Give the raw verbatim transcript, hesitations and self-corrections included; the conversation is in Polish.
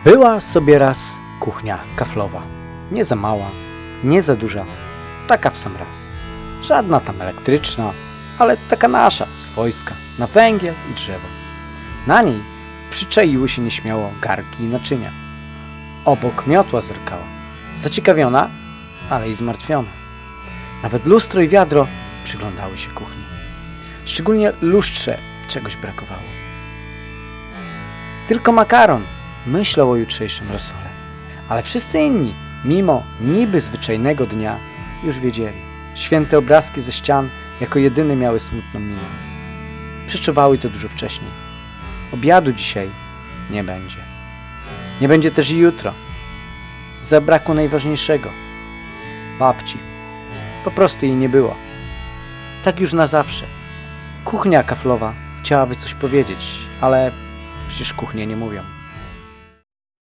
Była sobie raz kuchnia kaflowa. Nie za mała, nie za duża, taka w sam raz. Żadna tam elektryczna, ale taka nasza, swojska, na węgiel i drzewo. Na niej przyczaiły się nieśmiało garki i naczynia. Obok miotła zerkała, zaciekawiona, ale i zmartwiona. Nawet lustro i wiadro przyglądały się kuchni. Szczególnie lustrze czegoś brakowało. Tylko makaron myślał o jutrzejszym rosole, ale wszyscy inni, mimo niby zwyczajnego dnia, już wiedzieli. Święte obrazki ze ścian jako jedyne miały smutną minę. Przeczuwały to dużo wcześniej. Obiadu dzisiaj nie będzie. Nie będzie też i jutro. Zabrakło najważniejszego. Babci. Po prostu jej nie było. Tak już na zawsze. Kuchnia kaflowa chciałaby coś powiedzieć, ale przecież kuchnie nie mówią.